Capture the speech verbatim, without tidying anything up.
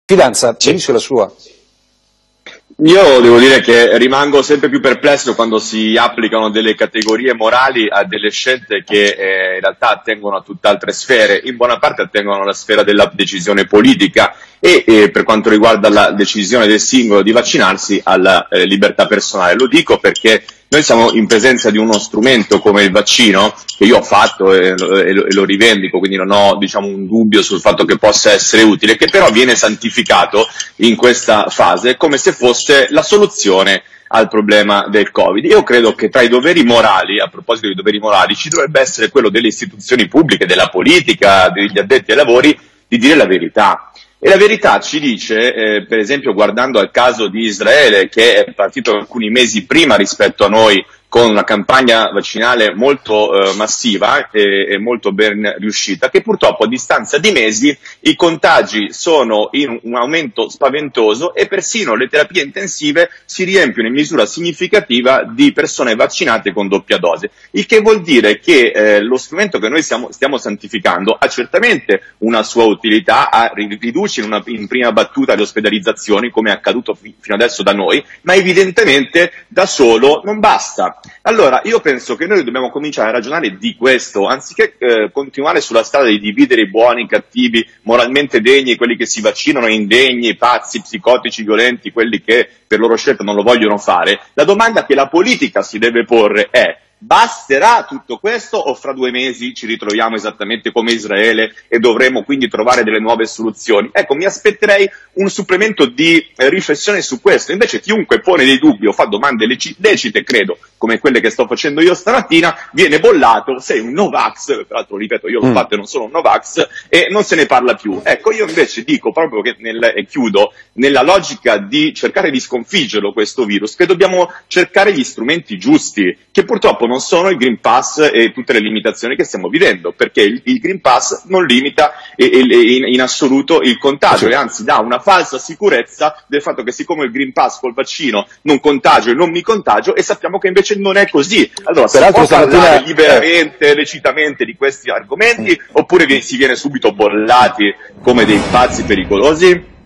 Fidanza, ci dice la sua. Io devo dire che rimango sempre più perplesso quando si applicano delle categorie morali a delle scelte che eh, in realtà attengono a tutt'altre sfere, in buona parte attengono alla sfera della decisione politica e eh, per quanto riguarda la decisione del singolo di vaccinarsi alla eh, libertà personale. Lo dico perché noi siamo in presenza di uno strumento come il vaccino, che io ho fatto e lo, e lo rivendico, quindi non ho diciamo, un dubbio sul fatto che possa essere utile, che però viene santificato in questa fase come se fosse la soluzione al problema del Covid. Io credo che tra i doveri morali, a proposito di doveri morali, ci dovrebbe essere quello delle istituzioni pubbliche, della politica, degli addetti ai lavori, di dire la verità. E la verità ci dice, eh, per esempio guardando al caso di Israele, che è partito alcuni mesi prima rispetto a noi, con una campagna vaccinale molto eh, massiva e, e molto ben riuscita, che purtroppo a distanza di mesi i contagi sono in un aumento spaventoso e persino le terapie intensive si riempiono in misura significativa di persone vaccinate con doppia dose, il che vuol dire che eh, lo strumento che noi stiamo, stiamo santificando ha certamente una sua utilità, ha, riduce in, una, in prima battuta le ospedalizzazioni come è accaduto fi, fino adesso da noi, ma evidentemente da solo non basta. Allora, io penso che noi dobbiamo cominciare a ragionare di questo, anziché eh, continuare sulla strada di dividere i buoni, i cattivi, moralmente degni, quelli che si vaccinano, indegni, pazzi, psicotici, violenti, quelli che per loro scelta non lo vogliono fare. La domanda che la politica si deve porre è: basterà tutto questo o fra due mesi ci ritroviamo esattamente come Israele e dovremo quindi trovare delle nuove soluzioni? Ecco, mi aspetterei un supplemento di eh, riflessione su questo. Invece chiunque pone dei dubbi o fa domande lecite, credo, come quelle che sto facendo io stamattina, viene bollato, sei un Novax, tra l'altro ripeto, io l'ho fatto e non sono un Novax, e non se ne parla più. Ecco, io invece dico proprio che, nel, e chiudo, nella logica di cercare di sconfiggerlo questo virus, che dobbiamo cercare gli strumenti giusti, che purtroppo non sono il Green Pass e tutte le limitazioni che stiamo vivendo, perché il, il Green Pass non limita e, e, in, in assoluto il contagio, sì, e anzi dà una falsa sicurezza del fatto che siccome il Green Pass col vaccino non contagio e non mi contagio, e sappiamo che invece non è così. Allora, si può parlare liberamente, lecitamente di questi argomenti, oppure si viene subito bollati come dei pazzi pericolosi?